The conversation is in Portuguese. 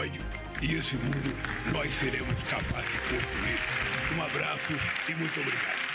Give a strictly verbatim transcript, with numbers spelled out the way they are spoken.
ódio. E esse mundo nós seremos capazes de construir. Um abraço e muito obrigado.